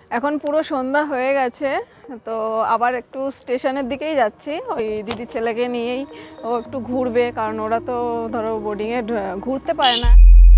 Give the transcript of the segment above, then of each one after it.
এখন পুরো সন্ধ্যা হয়ে গেছে, তো আবার একটু স্টেশনের দিকেই যাচ্ছি। ওই দিদির ছেলেকে নিয়েই ও একটু ঘুরবে, কারণ ওরা তো ধরো বোর্ডিংয়ে ঘুরতে পারে না।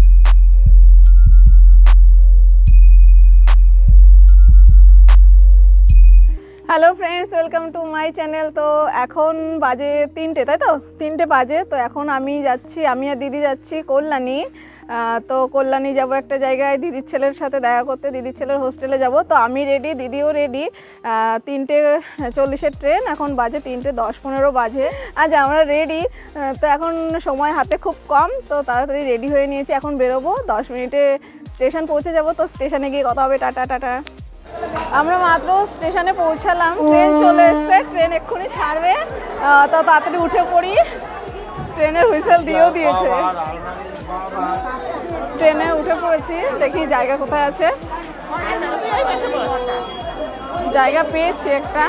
Hello friends, welcome to my channel. তো এখন বাজে 3টে, তাই তো 3টে বাজে। তো এখন আমি আর দিদি যাচ্ছি কল্যাণী। তো কল্যাণী যাব একটা জায়গায় দিদির ছেলের সাথে দেখা করতে, দিদির ছেলের হোস্টেলে যাব। তো আমি রেডি, দিদিও রেডি। 3:40-এর ট্রেন, এখন বাজে 3:10-15 বাজে। আজ আমরা রেডি। তো এখন সময় হাতে খুব কম, তো তাড়াতাড়ি রেডি হয়ে নিয়েছি। এখন বেরোবো, 10 মিনিটে স্টেশন পৌঁছে যাব। তো স্টেশনে গিয়ে কথা হবে। Tata tata. আমরা মাত্র স্টেশনে পৌঁছালাম, ট্রেন চলে এসছে, ট্রেন এক্ষুনি ছাড়বে। তো তাড়াতাড়ি উঠে পড়ি। ট্রেনের হুইসেল দিয়েও দিয়েছে। ট্রেনে উঠে পড়েছি, দেখি জায়গা কোথায় আছে। জায়গা পেয়েছি একটা।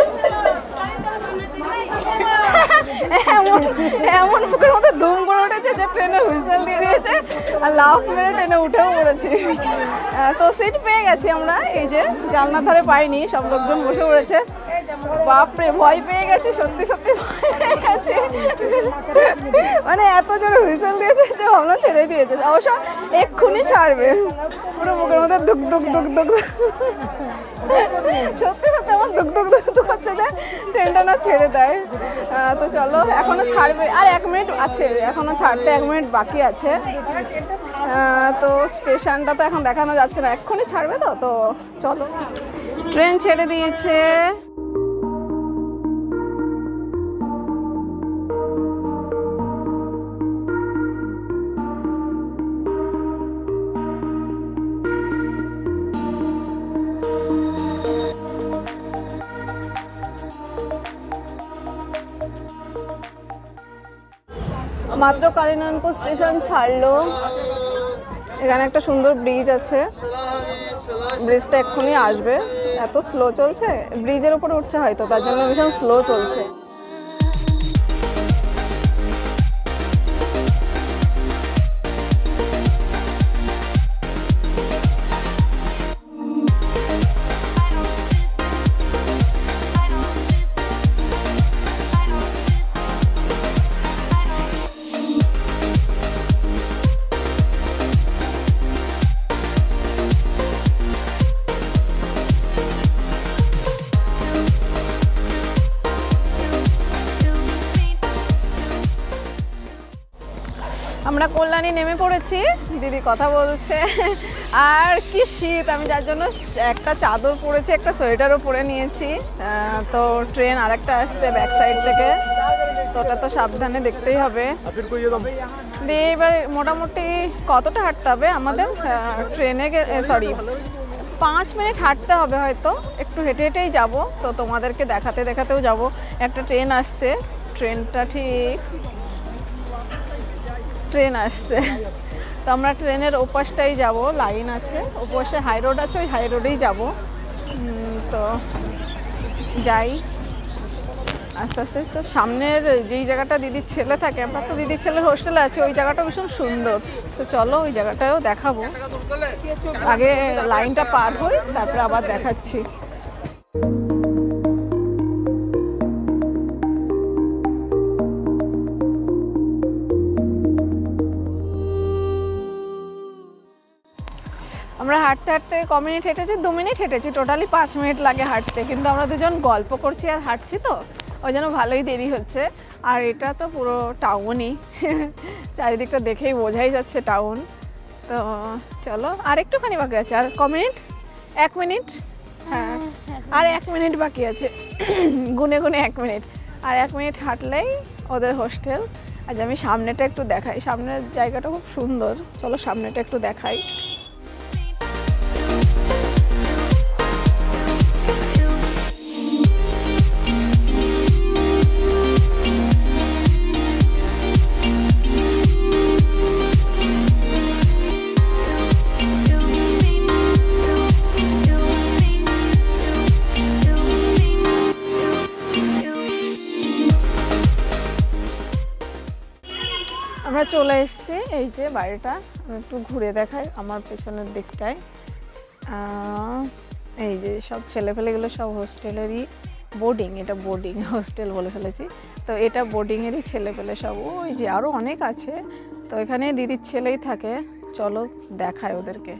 এমন মুখের মধ্যে ধুম করে উঠেছে যে ট্রেনের হুইসেল দিয়ে দিয়েছে, আর লাফ মেরে ট্রেনে উঠেও পড়েছি। তো সিট পেয়ে গেছি আমরা, এই যে জানলার ধারে পাইনি, সব লোকজন বসে পড়েছে। বাপরে, ভয় পেয়ে গেছি, সত্যি সত্যি ভয় পেয়ে গেছি। মানে এত জোরে হুইসেল দিয়েছে যে ভাবলাম ছেড়ে দিয়েছে, অবশ্য এক্ষুনি ছাড়বে। পুরো মুখের মধ্যে দুক দুক দুক দুক। সত্যি সত্যি আমার দুক দুক দুক দুক হচ্ছে যে ট্রেনটা না ছেড়ে দেয়। তো চলো, এখনো ছাড়বে, আর 1 মিনিট আছে, এখনো ছাড়তে 1 মিনিট বাকি আছে। তো স্টেশনটা তো এখন দেখানো যাচ্ছে না, এক্ষুনি ছাড়বে। তো চলো, ট্রেন ছেড়ে দিয়েছে। মাত্র কালিনানপুর স্টেশন ছাড়লো। এখানে একটা সুন্দর ব্রিজ আছে, ব্রিজটা এক্ষুনি আসবে। এত স্লো চলছে, ব্রিজের উপরে উঠছে হয়তো, তার জন্য ভীষণ স্লো চলছে। আমরা কল্যাণী নেমে পড়েছি, দিদি কথা বলছে। আর কি শীত, আমি যার জন্য একটা চাদর পরেছি, একটা সোয়েটারও পরে নিয়েছি। তো ট্রেন আরেকটা আসছে ব্যাক সাইড থেকে, তো ওটা তো সাবধানে দেখতেই হবে। দিয়ে এবার মোটামুটি কতটা হাঁটতে হবে আমাদের ট্রেনে? 5 মিনিট হাঁটতে হবে হয়তো, একটু হেঁটে হেঁটেই যাব। তো তোমাদেরকে দেখাতে দেখাতেও যাব। একটা ট্রেন আসছে, ট্রেন আসছে। তো আমরা ট্রেনের ওপাশটাই যাব, লাইন আছে, ওপাশে হাই রোড আছে, ওই হাই রোডেই যাব। তো যাই আস্তে আস্তে। তো সামনের যেই জায়গাটা দিদির ছেলে থাকে, আমরা তো দিদির ছেলের হোস্টেলে আছে, ওই জায়গাটা ভীষণ সুন্দর। তো চলো ওই জায়গাটাও দেখাবো, আগে লাইনটা পার হই, তারপরে আবার দেখাচ্ছি। আমরা হাঁটতে হাঁটতে ক মিনিট হেঁটেছি? 2 মিনিট হেঁটেছি, টোটালি 5 মিনিট লাগে হাঁটতে। কিন্তু আমরা দুজন গল্প করছি আর হাঁটছি, তো ওই জন্য ভালোই দেরি হচ্ছে। আর এটা তো পুরো টাউনই, চারিদিকটা দেখেই বোঝাই যাচ্ছে টাউন। তো চলো, আর একটুখানি বাকি আছে। আর ক মিনিট? 1 মিনিট। হ্যাঁ, আর 1 মিনিট বাকি আছে, গুনে গুনে 1 মিনিট। আর 1 মিনিট হাঁটলেই ওদের হোস্টেল। আজ আমি সামনেটা একটু দেখাই, সামনের জায়গাটা খুব সুন্দর। চলো সামনেটা একটু দেখাই। আমরা চলে এসেছি, এই যে বাড়িটা। আমি একটু ঘুরে দেখাই আমার পেছনের দিকটায়। এই যে সব ছেলেপেলেগুলো সব হোস্টেলেরই, বোর্ডিং, এটা বোর্ডিং, হোস্টেল বলে ফেলেছি। তো এটা বোর্ডিংয়েরই ছেলেপেলে সব, ওই যে আরও অনেক আছে। তো এখানে দিদির ছেলেই থাকে, চলো দেখায় ওদেরকে।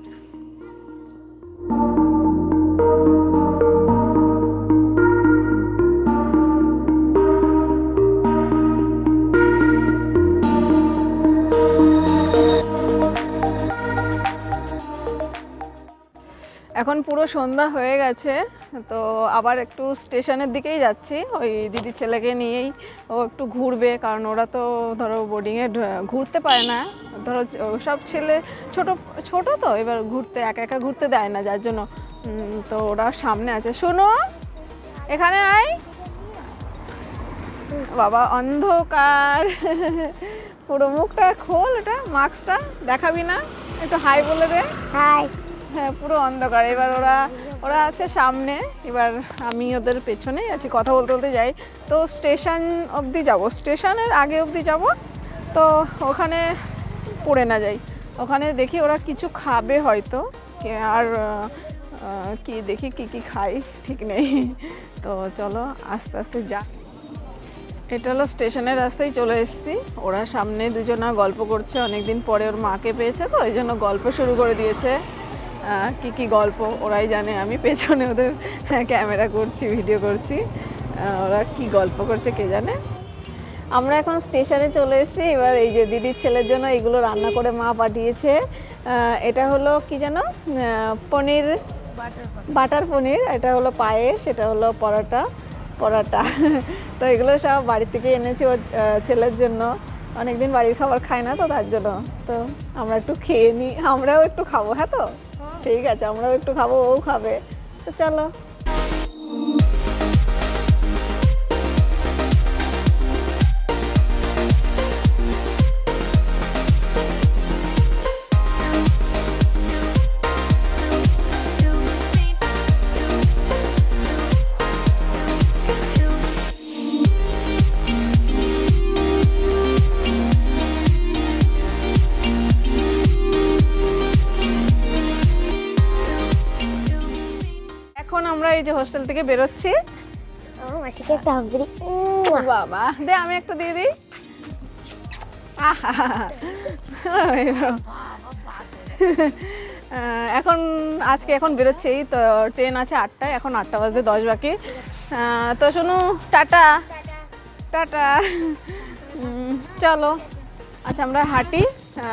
এখন পুরো সন্ধ্যা হয়ে গেছে, তো আবার একটু স্টেশনের দিকেই যাচ্ছি। ওই দিদির ছেলেকে নিয়েই ও একটু ঘুরবে, কারণ ওরা তো ধরো বোর্ডিংয়ে ঘুরতে পারে না, ধরো সব ছেলে ছোট ছোট তো এবার ঘুরতে একা একা ঘুরতে দেয় না, যার জন্য তো ওরা সামনে আছে। শোনো এখানে আয় বাবা, অন্ধকার, পুরো মুখটা খোল, এটা মাস্কটা দেখাবি না, একটু হাই বলে দে। হাই। হ্যাঁ পুরো অন্ধকার। এবার ওরা আছে সামনে, এবার আমি ওদের পেছনেই আছি, কথা বলতে বলতে যাই। তো স্টেশন অবধি যাব, স্টেশনের আগে অবধি যাব, তো ওখানে পড়ে না যাই, ওখানে দেখি ওরা কিছু খাবে হয়তো, আর কি দেখি কি খাই ঠিক নেই। তো চলো আস্তে আস্তে যা। এটা হলো স্টেশনের রাস্তায় চলে এসেছি। ওরা সামনে দুজনা গল্প করছে, অনেকদিন পরে ওর মাকে পেয়েছে তো এই জন্য গল্প শুরু করে দিয়েছে। কি গল্প ওরাই জানে, আমি পেছনে ওদের ক্যামেরা করছি, ভিডিও করছি, ওরা কি গল্প করছে কে জানে। আমরা এখন স্টেশনে চলে এসেছি। এবার এই যে দিদির ছেলের জন্য এগুলো রান্না করে মা পাঠিয়েছে। এটা হলো কি যেন, পনির, বাটার পনির, এটা হলো পায়েস, এটা হলো পরোটা। তো এগুলো সব বাড়ি থেকে এনেছি ওর ছেলের জন্য, অনেকদিন বাড়ির খাবার খায় না তো তার জন্য। তো আমরা একটু খেয়ে নিই, আমরাও একটু খাবো। হ্যাঁ তো ঠিক আছে, আমরাও একটু খাবো, ও খাবে, তো চলো। আমরা এই যে হোস্টেল থেকে বেরোচ্ছি। মাসিকে একটা হাগ দিই। বাবা দে, আমি একটা দিয়ে দিই। এখন বেরোচ্ছি, তো ট্রেন আছে 8টায়, এখন 8টা বাজতে 10 বাকি। তো শোনো, টাটা টাটা, চলো। আচ্ছা আমরা হাঁটি,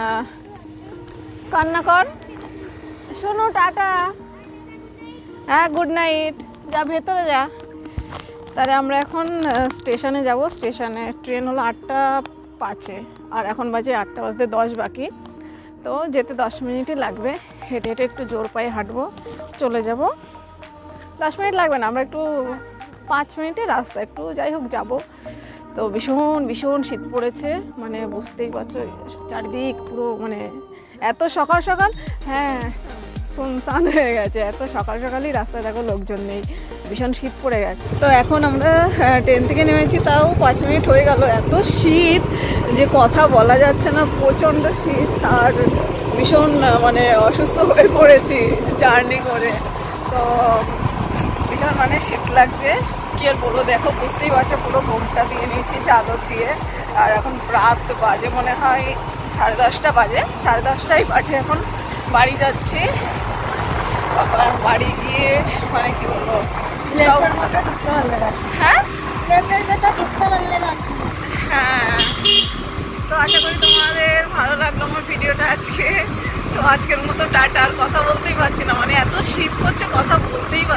কান্না কর, শোনো টাটা, হ্যাঁ গুড নাইট, যা ভেতরে যা। তাহলে আমরা এখন স্টেশনে যাব। স্টেশনে ট্রেন হলো 8টা 5-এ, আর এখন বাজে 8টা বাজতে 10 বাকি। তো যেতে 10 মিনিটই লাগবে, হেঁটে হেঁটে একটু জোর পায়ে হাঁটবো, চলে যাব। 10 মিনিট লাগবে না, আমরা একটু 5 মিনিটের রাস্তা, একটু যাই হোক যাব। তো ভীষণ ভীষণ শীত পড়েছে, মানে বুঝতেই পারছো, চারিদিক পুরো মানে এত সকাল সকাল, হ্যাঁ সুনসান হয়ে গেছে, এত সকাল সকালই রাস্তায় দেখো লোকজন নেই, ভীষণ শীত পড়ে গেছে। তো এখন আমরা ট্রেন থেকে নেমেছি, তাও 5 মিনিট হয়ে গেল। এত শীত যে কথা বলা যাচ্ছে না, প্রচণ্ড শীত, আর ভীষণ মানে অসুস্থ হয়ে পড়েছি জার্নি করে। তো ভীষণ মানে শীত লাগছে, কি আর বলবো, দেখো বুঝতেই পারছো, পুরো ঘোমটা দিয়ে নিয়েছি চাদর দিয়ে। আর এখন রাত বাজে মনে হয় 10:30 বাজে, 10:30টাই বাজে এখন। বাড়ি যাচ্ছি, বাড়ি গিয়ে মানে কি বলবো, হ্যাঁ হ্যাঁ। তো আশা করি তোমাদের ভালো লাগলো আমার ভিডিওটা আজকে। তো আজকের মতো টাটা, আর কথা বলতেই পারছি না, মানে এত শীত করছে, কথা বলতেই